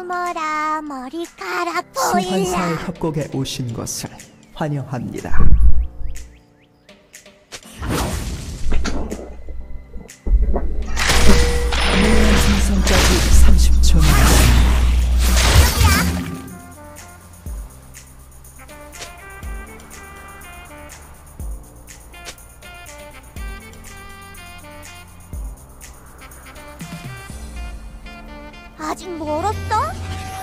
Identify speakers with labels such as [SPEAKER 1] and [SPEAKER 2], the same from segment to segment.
[SPEAKER 1] 숨어라 머리카락 보일라.
[SPEAKER 2] 소환사의 협곡에 오신 것을 환영합니다. 물량 생성까지 30초 남았습니다.
[SPEAKER 1] 아직 멀었어?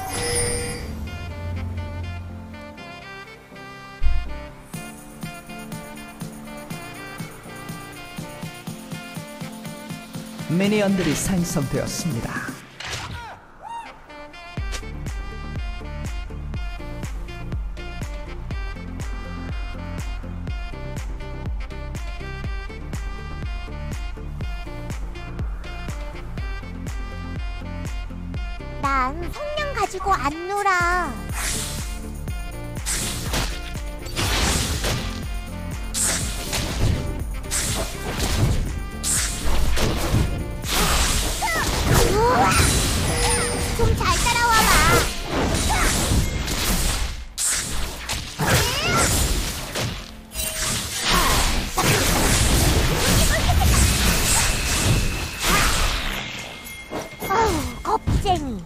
[SPEAKER 2] 미니언들이 생성되었습니다.
[SPEAKER 1] 난 성냥 가지고 안 놀아. 좀 잘 따라와봐. 아우, 겁쟁이.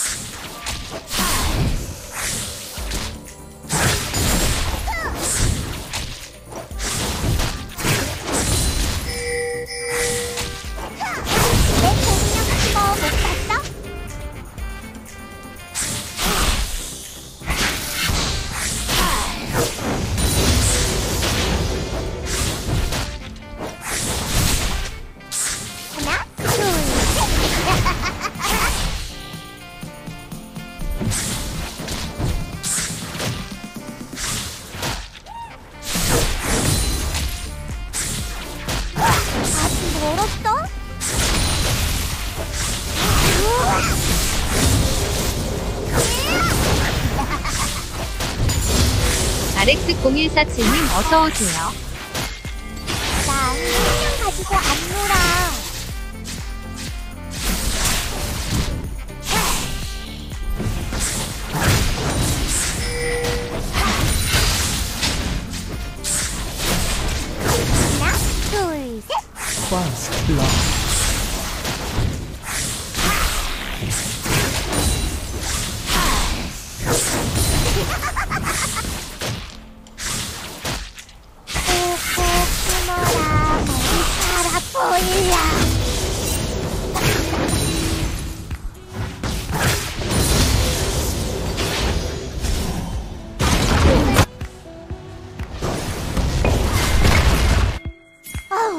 [SPEAKER 3] RX0147님 어서오세요.
[SPEAKER 1] 난 성냥 가지고 안 놀아. 하나, 둘, 셋.
[SPEAKER 2] First blood.
[SPEAKER 1] 보일라. 아우,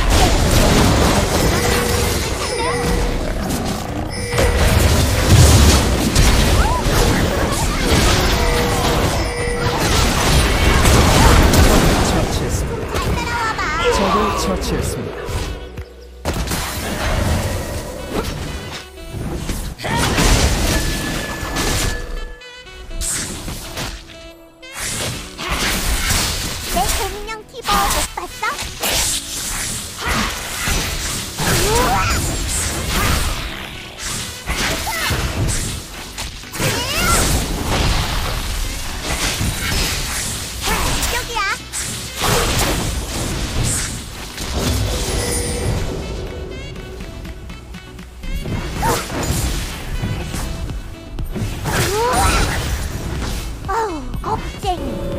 [SPEAKER 2] 처치했습니다. 적을 처치했습니다.
[SPEAKER 1] 내 곰인형 티버 못 봤어? 이쪽이야. 아우, 겁쟁이.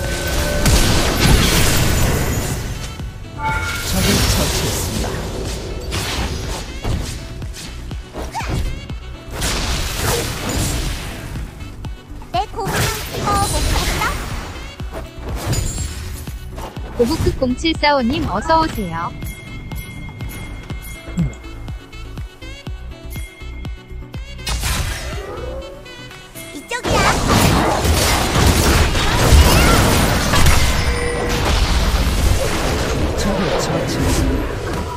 [SPEAKER 2] 적을 처치했습니다.
[SPEAKER 1] 내 곰인형 티버 못 봤어?
[SPEAKER 3] 고부크 0745님 어서오세요.
[SPEAKER 1] 이쪽이야.
[SPEAKER 2] 적을 처치했습니다.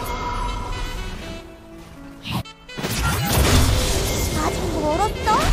[SPEAKER 1] 아직 멀었어?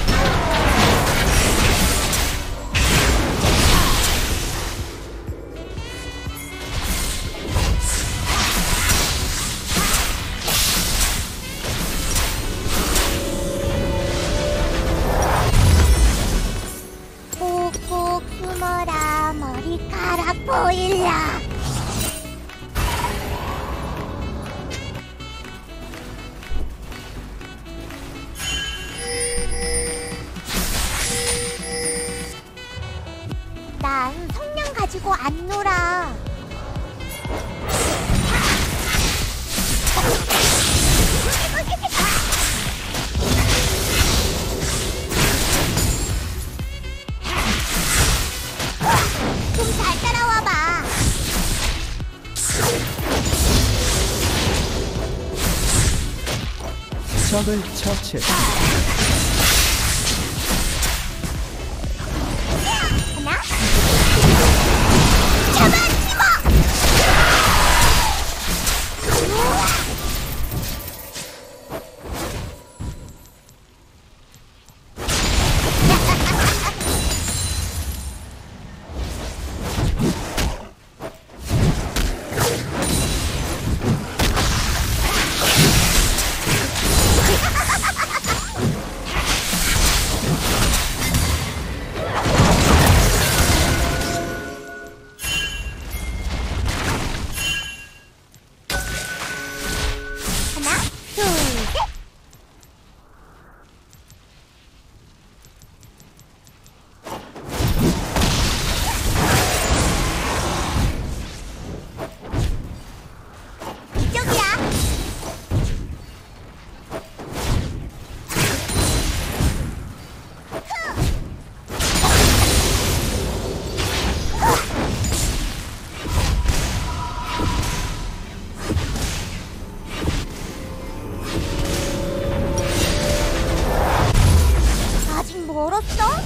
[SPEAKER 2] 적을 처치했습니다.
[SPEAKER 1] 하나, 잡아 멀었어?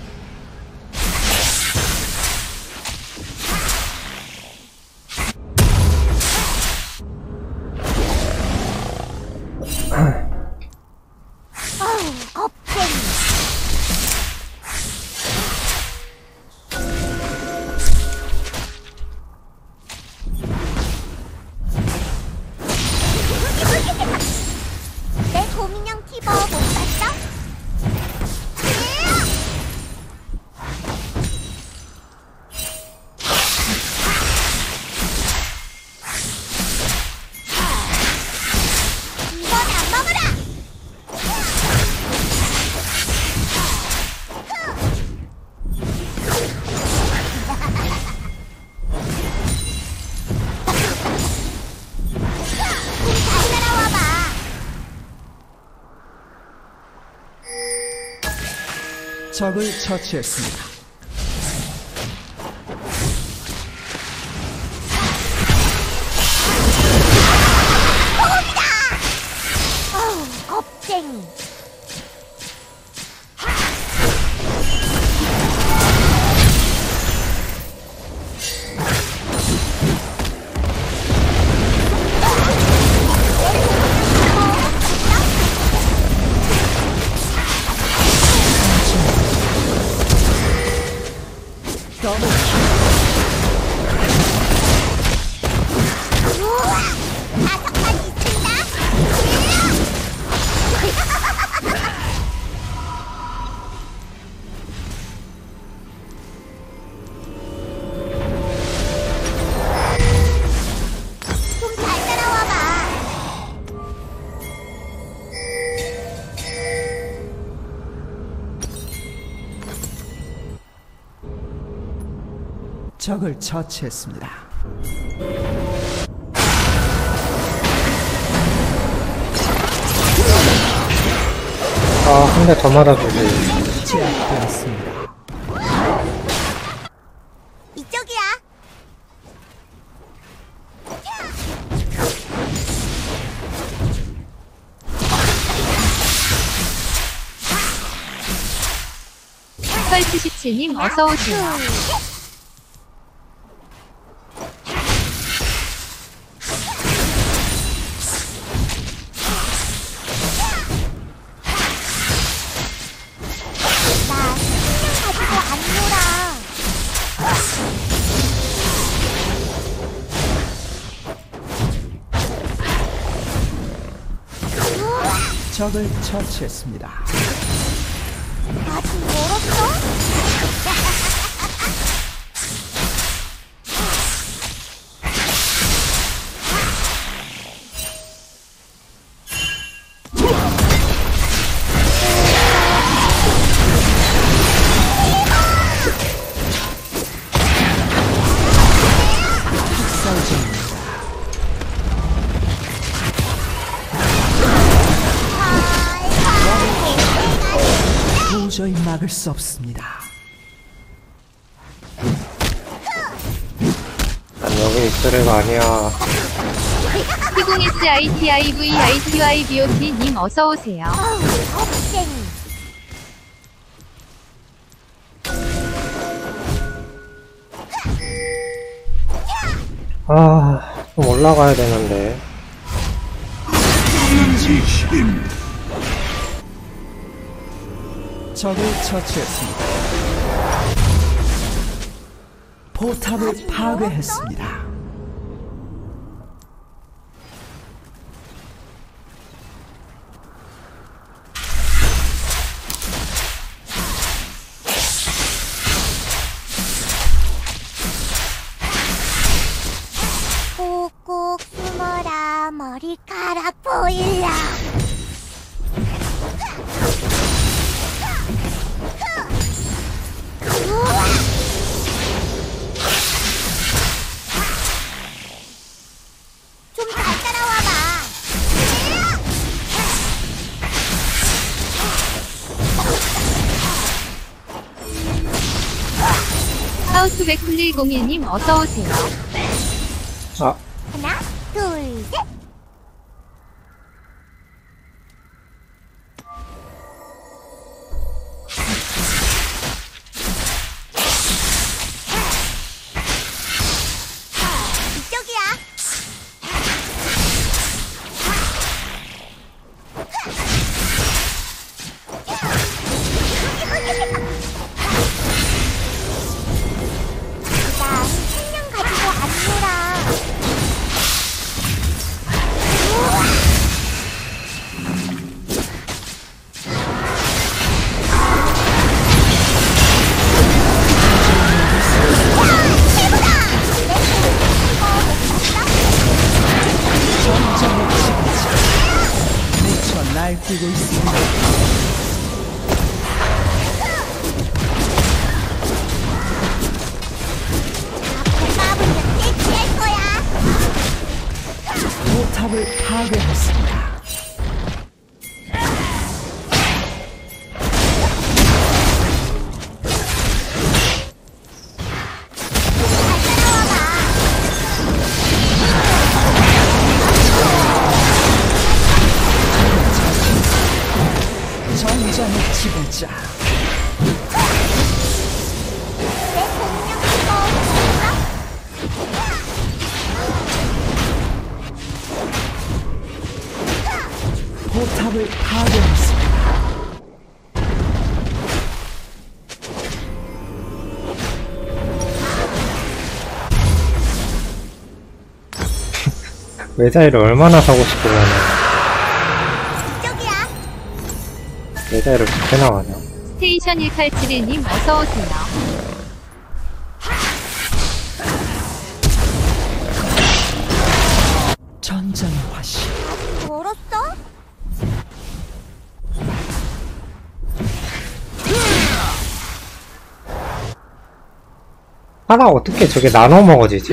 [SPEAKER 1] 아우, 겁쟁이. 내 도민형 티버 못 봤어?
[SPEAKER 2] 적을 처치했습니다.
[SPEAKER 1] 어우, 겁쟁이. 우와! 다섯까지 있습니다! 좀 잘 따라와봐!
[SPEAKER 2] 적을 처치했습니다.
[SPEAKER 4] 한 대 더 맞아주지.
[SPEAKER 2] 제압되었습니다.
[SPEAKER 1] 이쪽이야!
[SPEAKER 3] 펄77님 어서오세요.
[SPEAKER 1] 나 식량 가지고 안 놀아.
[SPEAKER 2] 적을 처치했습니다.
[SPEAKER 1] 아직 멀었어?
[SPEAKER 2] 도저히 막을 수 없습니다.
[SPEAKER 4] 난 여기 입술애가 아니야.
[SPEAKER 3] T0SITIVITYBOT님 어서오세요.
[SPEAKER 1] 겁쟁이.
[SPEAKER 4] 아, 좀 올라가야 되는데.
[SPEAKER 2] 적을 처치했습니다. 포탑을 파괴했습니다.
[SPEAKER 1] 꼭꼭 숨어라 머리카락 보일라. 좀 잘 따라와봐.
[SPEAKER 3] 하우스백9101님 어서오세요.
[SPEAKER 4] 아,
[SPEAKER 1] 하나, 둘, 셋. 이쪽이야. 난 생명 가지고 안 놀아.
[SPEAKER 2] 미쳐 날뛰고 있습니다.
[SPEAKER 1] 앞에 까불면 대치할 거야.
[SPEAKER 2] 포탑을 파괴했습니다. 전장의 지배자.
[SPEAKER 1] 내 공룡 이거
[SPEAKER 2] 포탑을 파괴했습니다.
[SPEAKER 4] 메자이를 얼마나 사고 싶으면
[SPEAKER 1] 이쪽이야.
[SPEAKER 4] 메자이를 그렇게 나가냐.
[SPEAKER 3] 스테이션 1871님 어서오세요.
[SPEAKER 2] 전장의 화신.
[SPEAKER 1] 멀었어?
[SPEAKER 4] 하나 어떻게 저게 나눠 먹어지지?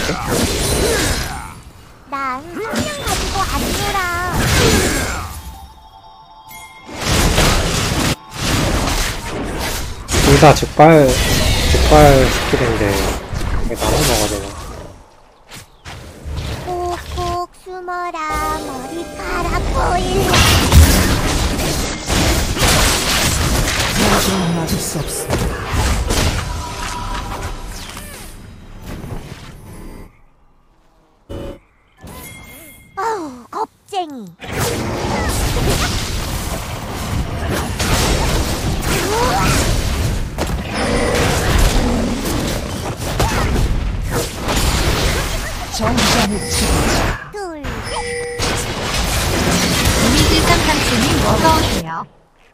[SPEAKER 1] 난 생명 가지고 안 놀아.
[SPEAKER 4] 둘 다 즉발 스킬인데 이게 나눠 먹어지나.
[SPEAKER 1] 꼭꼭 숨어라 머리카락 보일라.
[SPEAKER 2] 도저히 막을 수 없습니다.
[SPEAKER 1] 아우 겁쟁이.
[SPEAKER 2] 전장의 지배자.
[SPEAKER 1] 둘,
[SPEAKER 3] 이미지 337님 어서오세요.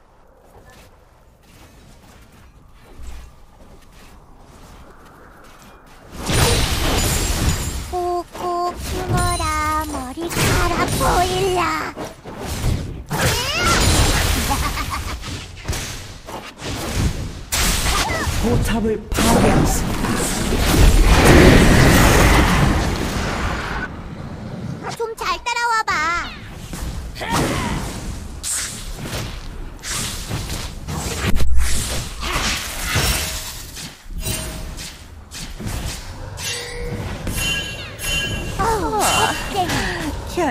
[SPEAKER 1] 꼭꼭 숨어라 머리카락 보일라.
[SPEAKER 2] 포탑을 파괴했습니다.
[SPEAKER 1] 좀 잘 따라와봐.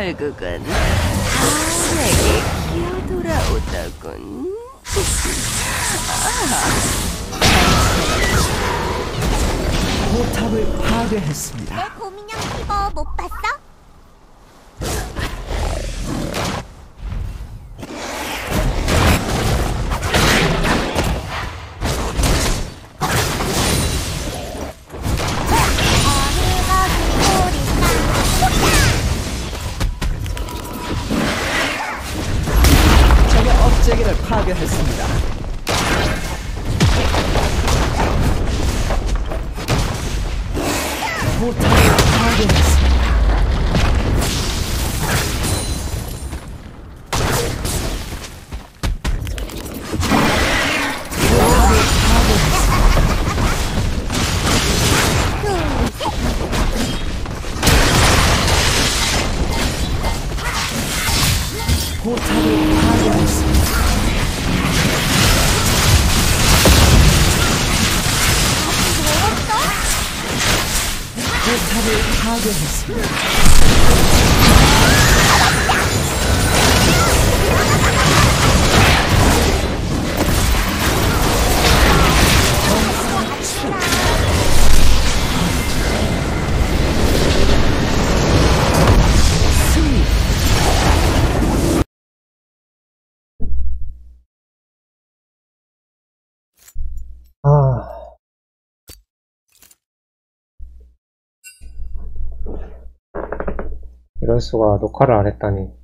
[SPEAKER 5] 결국은 다 내게 기어 돌아오더군.
[SPEAKER 2] 포탑을 파괴했습니다.
[SPEAKER 1] 내 곰인형 티버 못 봤어?
[SPEAKER 2] 적의 업체계를 파괴했습니다. 포탑을 파괴했습니다. 포탑을 파괴했습니다. 포탑을 파괴했습니다. 승리.
[SPEAKER 4] 이럴 수가 녹화를 안 했다니.